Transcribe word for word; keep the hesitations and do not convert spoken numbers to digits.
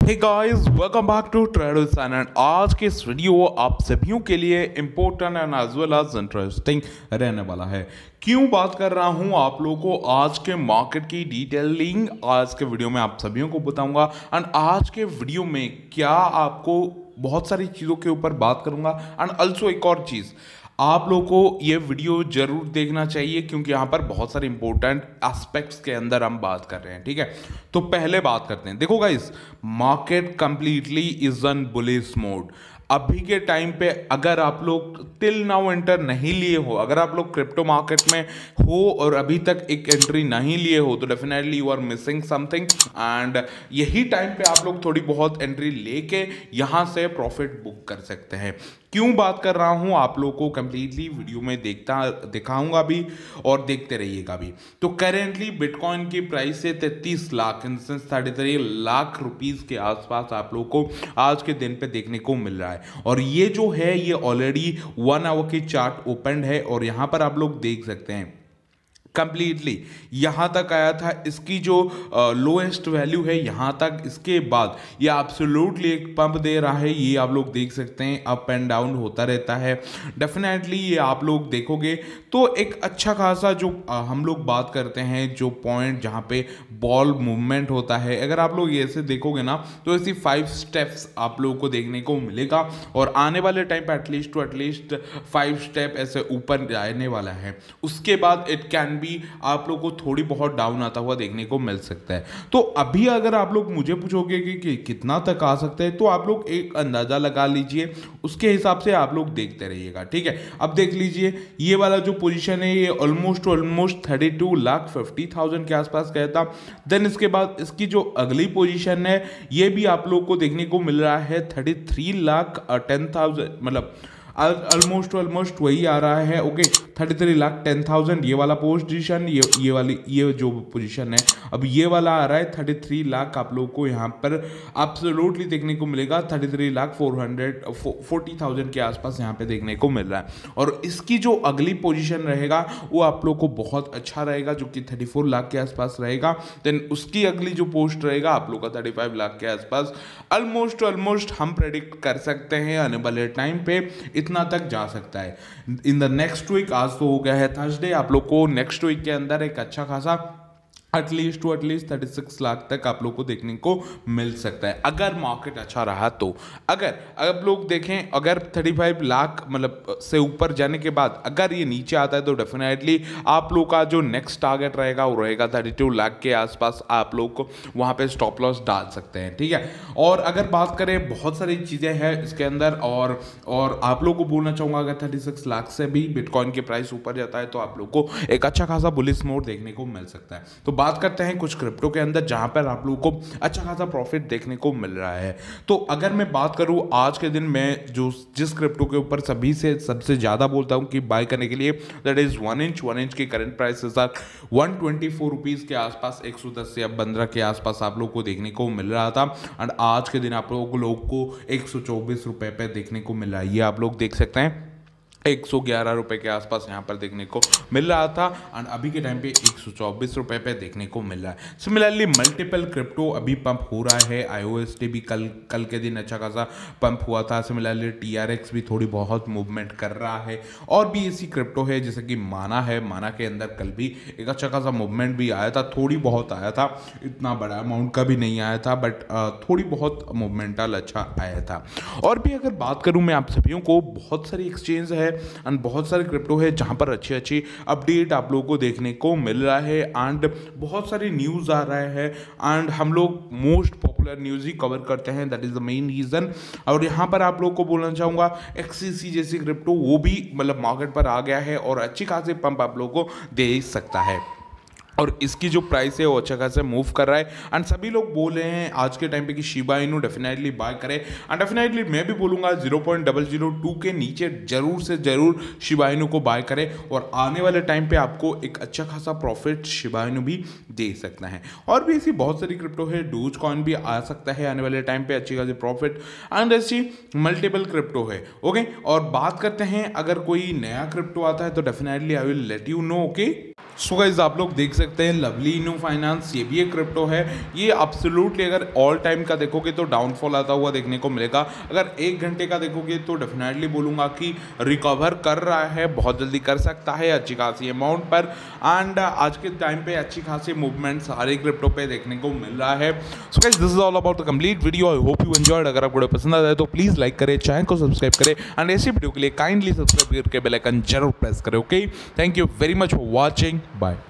Hey guys, welcome back to traders channel. आज के इस वीडियो आप सभी के लिए important and as well as interesting रहने वाला है। क्यों बात कर रहा हूं आप लोगों को आज के मार्केट की डिटेलिंग आज के वीडियो में आप सभी को बताऊंगा। एंड आज के वीडियो में क्या आपको बहुत सारी चीज़ों के ऊपर बात करूंगा। एंड ऑल्सो एक और चीज़, आप लोगों को ये वीडियो जरूर देखना चाहिए क्योंकि यहाँ पर बहुत सारे इंपॉर्टेंट एस्पेक्ट्स के अंदर हम बात कर रहे हैं। ठीक है, तो पहले बात करते हैं। देखो guys, market completely is on bullish mode. अभी के टाइम पे अगर आप लोग टिल नाउ एंटर नहीं लिए हो, अगर आप लोग क्रिप्टो मार्केट में हो और अभी तक एक एंट्री नहीं लिए हो, तो definitely you are missing something. And यही टाइम पे आप लोग थोड़ी बहुत एंट्री लेके यहाँ से प्रॉफिट बुक कर सकते हैं। क्यों बात कर रहा हूं आप लोगों को कंप्लीटली वीडियो में देखता दिखाऊंगा भी और देखते रहिएगा भी। तो करेंटली बिटकॉइन की प्राइस से तैंतीस lakh in sense thirty three lakh rupees के आसपास आप लोगों को आज के दिन पे देखने को मिल रहा है। और ये जो है ये ऑलरेडी वन आवर की चार्ट ओपन है और यहां पर आप लोग देख सकते हैं कंप्लीटली यहाँ तक आया था। इसकी जो लोएस्ट वैल्यू है यहाँ तक, इसके बाद ये एब्सोल्युटली एक पंप दे रहा है। ये आप लोग देख सकते हैं अप एंड डाउन होता रहता है। डेफिनेटली ये आप लोग देखोगे तो एक अच्छा खासा जो आ, हम लोग बात करते हैं जो पॉइंट जहाँ पे बॉल मूवमेंट होता है, अगर आप लोग ऐसे देखोगे ना तो ऐसी फाइव स्टेप्स आप लोगों को देखने को मिलेगा। और आने वाले टाइम पे at least two at least five step ऐसे ऊपर जाने वाला है। उसके बाद इट कैन भी आप लोग को थोड़ी बहुत डाउन आता हुआ देखने को मिल सकता है। तो अभी अगर आप लोग मुझे पूछोगे कि, कि कितना तक आ सकते हैं, तो आप लोग एक अंदाजा लगा लीजिए, उसके हिसाब से आप लोग देखते रहिएगा। ठीक है, अब देख लीजिए ये वाला जो पोजीशन है ये almost almost thirty two lakh fifty thousand के आसपास गया था। देन इसके बाद इसकी जो अगली पोजीशन है ये भी आप लोग को देखने को मिल रहा है thirty three lakh ten thousand, मतलब ऑलमोस्ट ऑलमोस्ट वही आ रहा है। Okay, thirty three lakh ten thousand ये वाला पोजीशन, ये ये वाली ये जो पोजीशन है अब ये वाला आ रहा है थर्टी थ्री लाख आप लोगों को यहाँ पर एब्सोल्युटली देखने को मिलेगा। Thirty three lakh four hundred forty thousand के आसपास यहाँ पे देखने को मिल रहा है। और इसकी जो अगली पोजीशन रहेगा वो आप लोग को बहुत अच्छा रहेगा, जो कि थर्टी फोर लाख के आसपास रहेगा। देन उसकी अगली जो पोस्ट रहेगा आप लोग का थर्टी फाइव लाख के आसपास। ऑलमोस्ट ऑलमोस्ट हम प्रेडिक्ट कर सकते हैं आने वाले टाइम पे इतना तक जा सकता है इन द नेक्स्ट वीक। आज तो हो गया है थर्सडे, आप लोग को नेक्स्ट वीक के अंदर एक अच्छा खासा at least two at least thirty six lakh तक आप लोग को देखने को मिल सकता है अगर मार्केट अच्छा रहा तो। अगर आप लोग देखें अगर थर्टी फाइव लाख मतलब से ऊपर जाने के बाद अगर ये नीचे आता है तो डेफिनेटली आप लोग का जो नेक्स्ट टारगेट रहेगा वो रहेगा थर्टी टू लाख के आसपास। आप लोग को वहाँ पे स्टॉप लॉस डाल सकते हैं। ठीक है, और अगर बात करें बहुत सारी चीज़ें हैं इसके अंदर और और आप लोग को बोलना चाहूँगा अगर थर्टी सिक्स लाख से भी बिटकॉइन की प्राइस ऊपर जाता है तो आप लोग को एक अच्छा खासा बुलिश मोड देखने को मिल सकता है। तो बात करते हैं कुछ क्रिप्टो के अंदर जहां पर आप लोगों को अच्छा खासा प्रॉफिट देखने को मिल रहा है। तो अगर मैं बात करूं आज के दिन में जो जिस क्रिप्टो के ऊपर सभी से सबसे ज्यादा बोलता हूं कि बाय करने के लिए, that is one inch one inch की current prices are one twenty four rupees के आसपास, एक सौ दस या पंद्रह के आसपास आप लोग को देखने को मिल रहा था। एंड आज के दिन आप लोगों लोग को एक सौ चौबीस रुपए पे देखने को मिल रहा है। ये आप लोग देख सकते हैं एक सौ ग्यारह रुपए के आसपास यहाँ पर देखने को मिल रहा था एंड अभी के टाइम पे एक सौ चौबीस रुपए पे देखने को मिल रहा है। सिमिलरली मल्टीपल क्रिप्टो अभी पंप हो रहा है। आईओएसटी भी कल कल के दिन अच्छा खासा पंप हुआ था। सिमिलरली टीआरएक्स भी थोड़ी बहुत मूवमेंट कर रहा है। और भी ऐसी क्रिप्टो है जैसे कि माना है, माना के अंदर कल भी एक अच्छा खासा मूवमेंट भी आया था, थोड़ी बहुत आया था, इतना बड़ा अमाउंट का भी नहीं आया था बट थोड़ी बहुत मूवमेंटल अच्छा आया था। और भी अगर बात करूँ मैं आप सभी को, बहुत सारी एक्सचेंज है एंड बहुत सारे क्रिप्टो है जहां पर अच्छी अच्छी अपडेट आप लोगों को देखने को मिल रहा है एंड बहुत सारी न्यूज़ आ रहा है एंड हम लोग मोस्ट पॉपुलर न्यूज़ ही कवर करते हैं, that is the main reason. और यहां पर आप लोग को बोलना चाहूँगा एक्ससीसी जैसी क्रिप्टो वो भी मतलब मार्केट पर आ गया है और अच्छी खासी पंप आप लोगों को दे सकता है। और इसकी जो प्राइस है वो अच्छा खासा मूव कर रहा है एंड सभी लोग बोल रहे हैं आज के टाइम पे कि शिबा इनू डेफिनेटली बाय करें। एंड डेफिनेटली मैं भी बोलूँगा zero point double zero two के नीचे जरूर से जरूर शिबा इनू को बाय करें और आने वाले टाइम पे आपको एक अच्छा खासा प्रॉफिट शिबा इनू भी दे सकता है। और भी ऐसी बहुत सारी क्रिप्टो है, डोज कॉइन भी आ सकता है आने वाले टाइम पे अच्छी खासी प्रॉफिट एंड ऐसी मल्टीपल क्रिप्टो है। ओके, और बात करते हैं अगर कोई नया क्रिप्टो आता है तो definitely I will let you know. Okay, so guys आप लोग देख सकते हैं लवली इनो फाइनेंस, ये भी एक क्रिप्टो है। ये एब्सोल्युटली अगर ऑल टाइम का देखोगे तो डाउनफॉल आता हुआ देखने को मिलेगा। अगर एक घंटे का देखोगे तो डेफिनेटली बोलूँगा कि रिकवर कर रहा है, बहुत जल्दी कर सकता है अच्छी खासी अमाउंट पर। एंड आज के टाइम पे अच्छी खासी मूवमेंट सारे क्रिप्टो पे देखने को मिल रहा है। So guys this is all about the complete video. I hope you enjoyed. अगर आपको पसंद आता है तो प्लीज़ लाइक करें, चैनल को सब्सक्राइब करें एंड ऐसी वीडियो के लिए काइंडली सब्सक्राइब करके बेल आइकन जरूर प्रेस करें। Okay, thank you very much for watching. Bye.